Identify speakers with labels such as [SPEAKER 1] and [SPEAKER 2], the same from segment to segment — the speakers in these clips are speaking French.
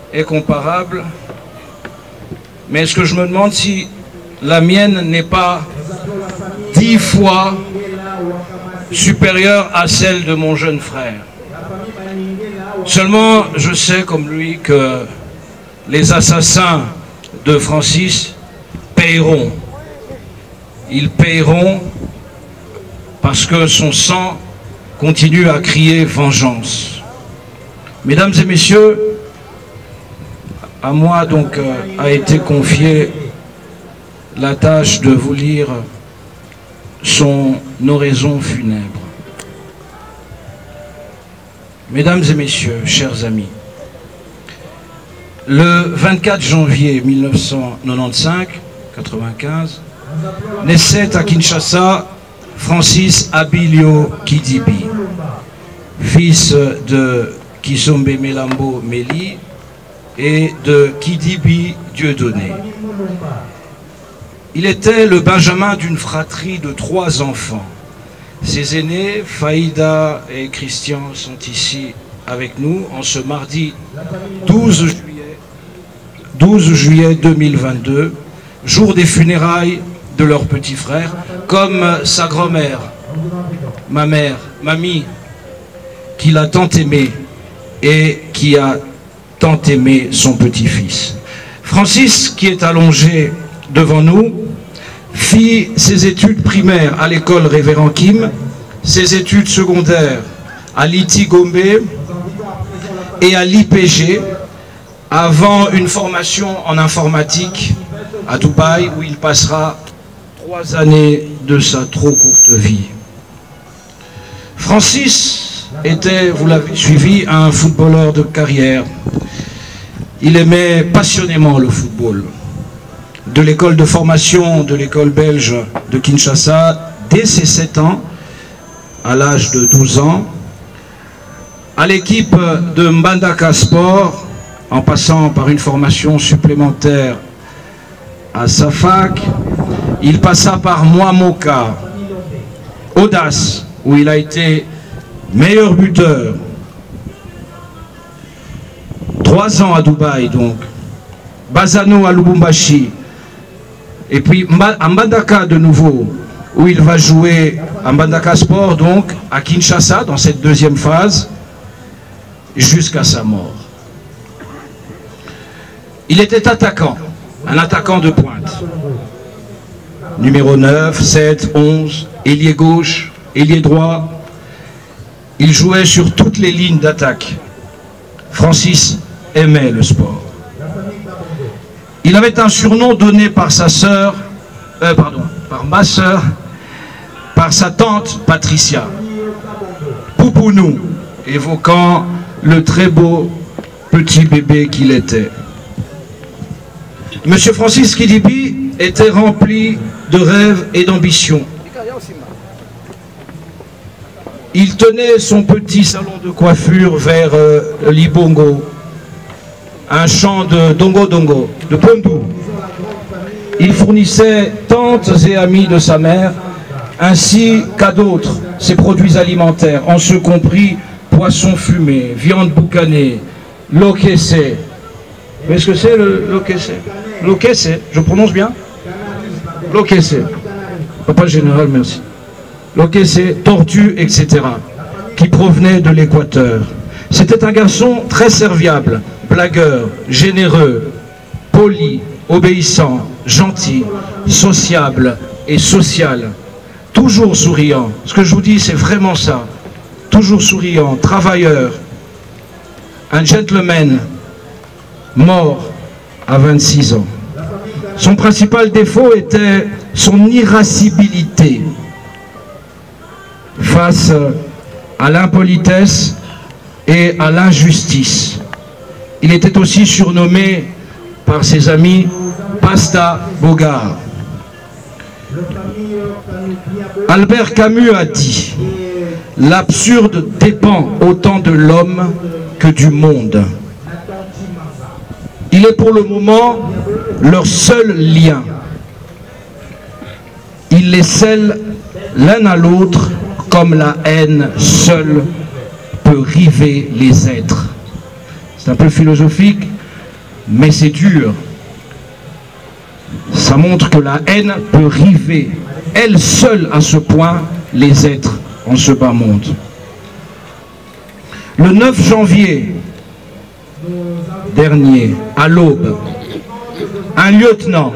[SPEAKER 1] est comparable, mais est-ce que je me demande si la mienne n'est pas 10 fois supérieure à celle de mon jeune frère? Seulement, je sais comme lui que les assassins de Francis paieront. Ils paieront parce que son sang continue à crier vengeance. Mesdames et messieurs, à moi donc a été confiée la tâche de vous lire son oraison funèbre. Mesdames et messieurs, chers amis, le 24 janvier 1995, naissait à Kinshasa Francis Abilio Kidibi, fils de Kisombe Melambo Meli et de Kidibi Dieudonné. Il était le benjamin d'une fratrie de 3 enfants. Ses aînés, Faïda et Christian, sont ici avec nous en ce mardi 12 juillet 2022, jour des funérailles de leur petit frère, comme sa grand-mère, ma mère, mamie, qui l'a tant aimé et qui a tant aimé son petit-fils. Francis, qui est allongé devant nous, fit ses études primaires à l'école Révérend Kim, ses études secondaires à l'ITI Gombe et à l'IPG, avant une formation en informatique à Dubaï, où il passera 3 années de sa trop courte vie. Francis était, vous l'avez suivi, un footballeur de carrière. Il aimait passionnément le football. De l'école de formation de l'école belge de Kinshasa, dès ses 7 ans, à l'âge de 12 ans, à l'équipe de Mbandaka Sport, en passant par une formation supplémentaire à Safak, il passa par Moamoka, Audace, où il a été meilleur buteur. 3 ans à Dubaï, donc. Bazano à Lubumbashi. Et puis à Mbandaka de nouveau, où il va jouer à Mbandaka Sport, donc à Kinshasa, dans cette deuxième phase, jusqu'à sa mort. Il était attaquant, un attaquant de pointe. Numéro 9, 7, 11, ailier gauche, ailier droit. Il jouait sur toutes les lignes d'attaque. Francis aimait le sport. Il avait un surnom donné par sa sœur, par ma sœur, par sa tante Patricia, Poupounou, évoquant le très beau petit bébé qu'il était. Monsieur Francis Kidibi était rempli de rêves et d'ambitions. Il tenait son petit salon de coiffure vers Libongo, un champ de Dongo Dongo, de Pondou. Il fournissait tantes et amis de sa mère, ainsi qu'à d'autres, ses produits alimentaires, en ce compris poisson fumé, viande boucanée, lokessé. Qu'est-ce que c'est le lokessé? Lokessé, je prononce bien? Lokessé. Papa général, merci. Lokessé, tortue, etc., qui provenaient de l'Équateur. C'était un garçon très serviable, blagueur, généreux, poli, obéissant, gentil, sociable et social, toujours souriant. Ce que je vous dis, c'est vraiment ça. Toujours souriant, travailleur, un gentleman, mort à 26 ans. Son principal défaut était son irascibilité face à l'impolitesse et à l'injustice. Il était aussi surnommé par ses amis Pasta Bogart. Albert Camus a dit « L'absurde dépend autant de l'homme que du monde ». Il est pour le moment leur seul lien. Il les scelle l'un à l'autre comme la haine seule peut river les êtres. C'est un peu philosophique, mais c'est dur. Ça montre que la haine peut river, elle seule à ce point, les êtres en ce bas monde. Le 9 janvier dernier, à l'aube, un lieutenant,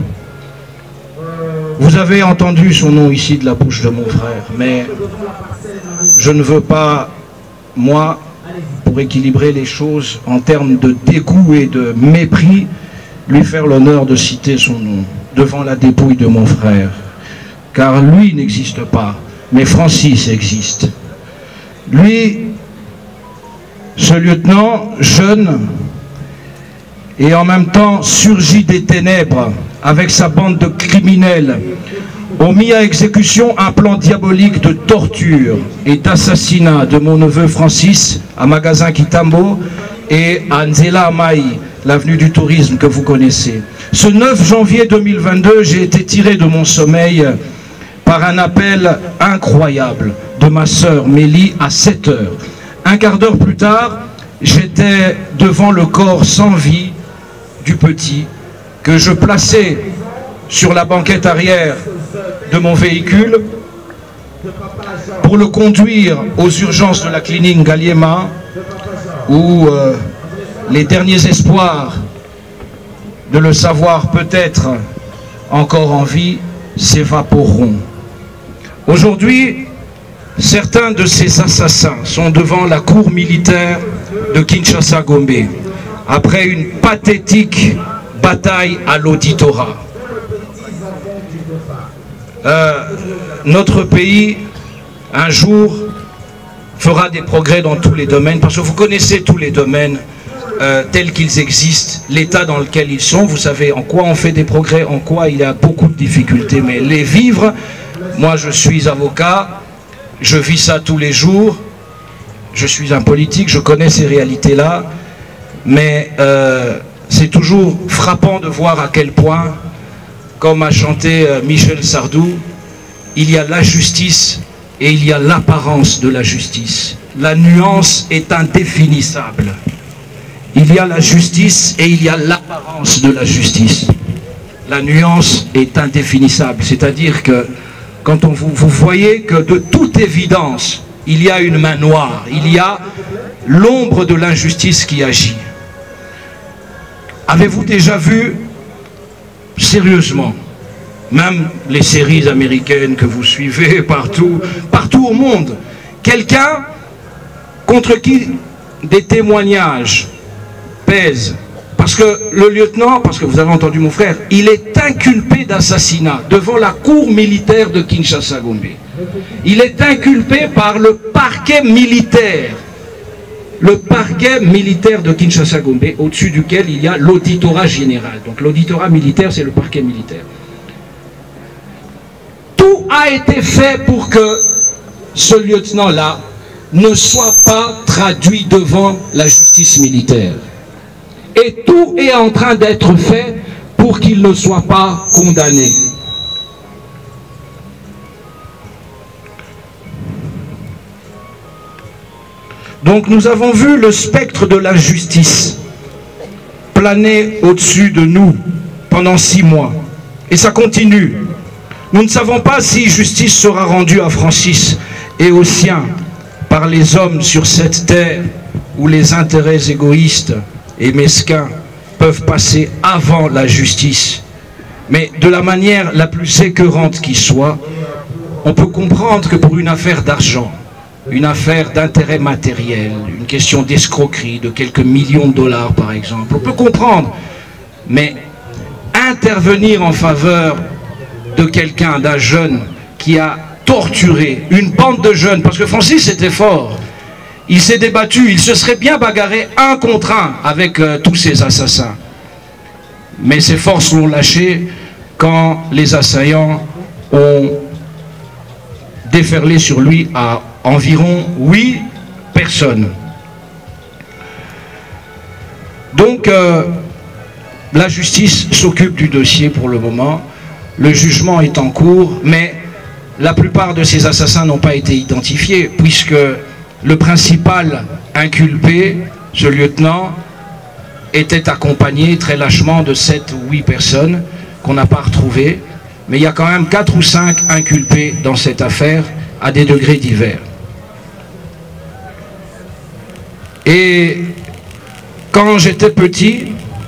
[SPEAKER 1] vous avez entendu son nom ici de la bouche de mon frère, mais je ne veux pas, moi, pour équilibrer les choses en termes de dégoût et de mépris, lui faire l'honneur de citer son nom devant la dépouille de mon frère. Car lui n'existe pas, mais Francis existe. Lui, ce lieutenant jeune et en même temps surgi des ténèbres avec sa bande de criminels, ont mis à exécution un plan diabolique de torture et d'assassinat de mon neveu Francis à Magasin Kitambo et à Nzela Amai, l'avenue du tourisme que vous connaissez. Ce 9 janvier 2022, j'ai été tiré de mon sommeil par un appel incroyable de ma sœur Mélie à 7 heures. Un quart d'heure plus tard, j'étais devant le corps sans vie du petit que je plaçais sur la banquette arrière de mon véhicule pour le conduire aux urgences de la clinique Ngaliema où les derniers espoirs de le savoir peut-être encore en vie s'évaporeront. Aujourd'hui, certains de ces assassins sont devant la cour militaire de Kinshasa-Gombe après une pathétique bataille à l'auditorat. Notre pays, un jour, fera des progrès dans tous les domaines, parce que vous connaissez tous les domaines tels qu'ils existent, l'état dans lequel ils sont, vous savez en quoi on fait des progrès, en quoi il y a beaucoup de difficultés, mais les vivre, moi je suis avocat, je vis ça tous les jours, je suis un politique, je connais ces réalités-là, mais c'est toujours frappant de voir à quel point, comme a chanté Michel Sardou, il y a la justice et il y a l'apparence de la justice. La nuance est indéfinissable. Il y a la justice et il y a l'apparence de la justice. La nuance est indéfinissable, c'est-à-dire que quand vous voyez que de toute évidence, il y a une main noire, il y a l'ombre de l'injustice qui agit. Avez-vous déjà vu, sérieusement, même les séries américaines que vous suivez partout au monde, quelqu'un contre qui des témoignages pèsent, parce que le lieutenant, parce que vous avez entendu mon frère, il est inculpé d'assassinat devant la cour militaire de Kinshasa-Gombe. Il est inculpé par le parquet militaire. Le parquet militaire de Kinshasa-Gombe, au-dessus duquel il y a l'auditorat général. Donc l'auditorat militaire, c'est le parquet militaire. Tout a été fait pour que ce lieutenant-là ne soit pas traduit devant la justice militaire. Et tout est en train d'être fait pour qu'il ne soit pas condamné. Donc nous avons vu le spectre de la justice planer au-dessus de nous pendant 6 mois. Et ça continue. Nous ne savons pas si justice sera rendue à Francis et aux siens par les hommes sur cette terre où les intérêts égoïstes et mesquins peuvent passer avant la justice. Mais de la manière la plus écœurante qui soit, on peut comprendre que pour une affaire d'argent, une affaire d'intérêt matériel, une question d'escroquerie de quelques millions de dollars par exemple, on peut comprendre, mais intervenir en faveur de quelqu'un, d'un jeune qui a torturé une bande de jeunes, parce que Francis était fort, il s'est débattu, il se serait bien bagarré 1 contre 1 avec tous ces assassins. Mais ses forces l'ont lâché quand les assaillants ont déferlé sur lui à environ 8 personnes. Donc, la justice s'occupe du dossier pour le moment. Le jugement est en cours, mais la plupart de ces assassins n'ont pas été identifiés, puisque le principal inculpé, ce lieutenant, était accompagné très lâchement de 7 ou 8 personnes qu'on n'a pas retrouvées. Mais il y a quand même 4 ou 5 inculpés dans cette affaire à des degrés divers. Et quand j'étais petit,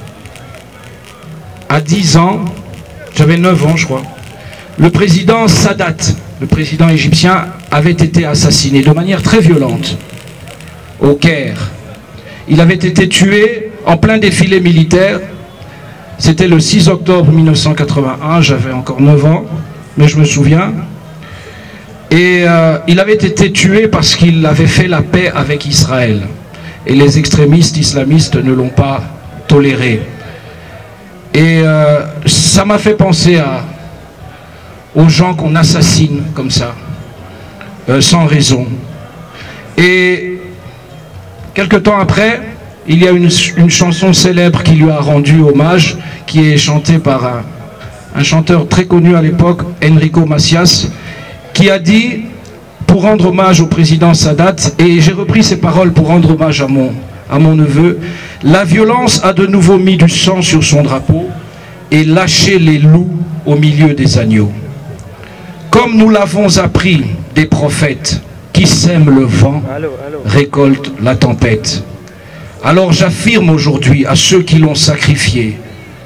[SPEAKER 1] à 10 ans, j'avais 9 ans je crois, le président Sadat, le président égyptien, avait été assassiné de manière très violente au Caire. Il avait été tué en plein défilé militaire. C'était le 6 octobre 1981, j'avais encore 9 ans, mais je me souviens. Et il avait été tué parce qu'il avait fait la paix avec Israël. Et les extrémistes islamistes ne l'ont pas toléré. Et ça m'a fait penser aux gens qu'on assassine comme ça, sans raison. Et quelque temps après, il y a une chanson célèbre qui lui a rendu hommage, qui est chantée par un chanteur très connu à l'époque, Enrico Macias, qui a dit, pour rendre hommage au président Sadat, et j'ai repris ces paroles pour rendre hommage à mon neveu, « La violence a de nouveau mis du sang sur son drapeau et lâché les loups au milieu des agneaux. Comme nous l'avons appris des prophètes, qui sèment le vent, récolte la tempête. Alors j'affirme aujourd'hui à ceux qui l'ont sacrifié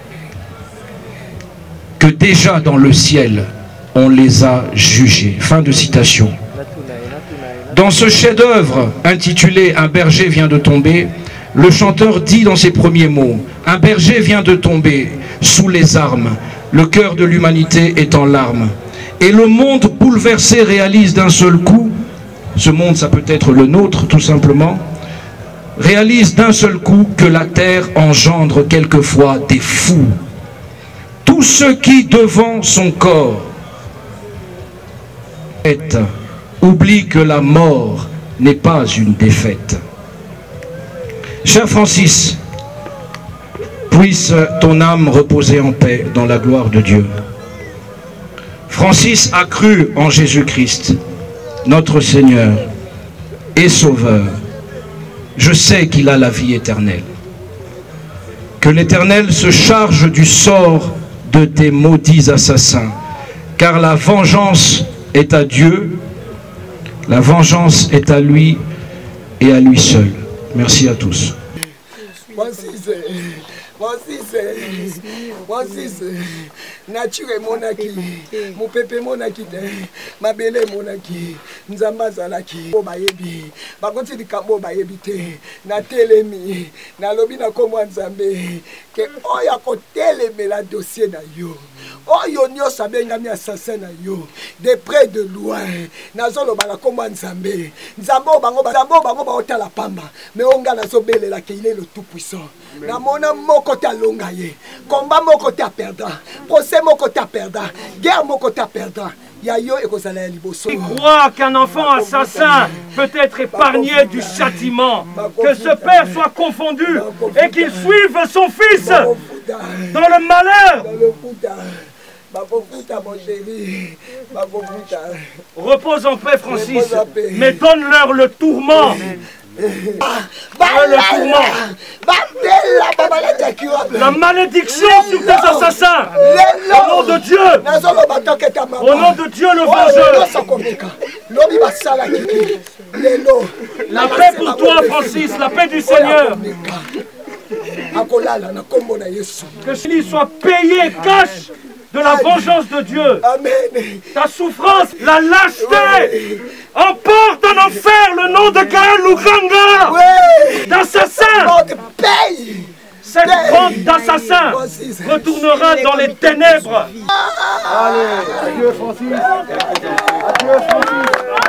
[SPEAKER 1] que déjà dans le ciel, on les a jugés. » Fin de citation. Dans ce chef-d'œuvre intitulé « Un berger vient de tomber », le chanteur dit dans ses premiers mots « Un berger vient de tomber sous les armes, le cœur de l'humanité est en larmes. Et le monde bouleversé réalise d'un seul coup, ce monde ça peut être le nôtre tout simplement, réalise d'un seul coup que la terre engendre quelquefois des fous. Tous ceux qui, devant son corps, oublient que la mort n'est pas une défaite. » Cher Francis, puisse ton âme reposer en paix dans la gloire de Dieu. Francis a cru en Jésus-Christ, notre Seigneur et Sauveur. Je sais qu'il a la vie éternelle. Que l'Éternel se charge du sort de tes maudits assassins, car la vengeance est à Dieu, la vengeance est à lui et à lui seul. Merci à tous.
[SPEAKER 2] Nature monaki, mon pépé monaki, ma belle monaki, nzamba zalaki, obayebi, bakonti di kambo bayebite, na telemi, na lobi na komwa nzambe, ke oya ko telemi la dossier na yo. Oyo nyo sabenga mi assassin na yo, de près de loin, na zolo bala komwa nzambe, nzambo bango ba otala pamba, mais onga na zo bele la ke il est le tout puissant. Na mona moko ta longa ye, combat moko ta perdant, procès moko ta perdant, guerre moko ta perdant. Il
[SPEAKER 3] croit qu'un enfant assassin peut être épargné du châtiment, que ce père soit confondu et qu'il suive son fils dans le malheur. Repose en paix, Francis, mais donne-leur le tourment. Le tourment. La malédiction sur tes assassins. Au nom de Dieu. Au nom de Dieu le vengeur. La paix pour toi, Francis, la paix du Seigneur. Que celui soit payé cash de la vengeance de Dieu.
[SPEAKER 2] Amen.
[SPEAKER 3] Ta souffrance, la lâcheté, emporte en enfer le nom de Gaël Lukanga, d'assassin. Cette bande d'assassins retournera dans les ténèbres.
[SPEAKER 2] Allez, adieu Francis. Adieu Francis.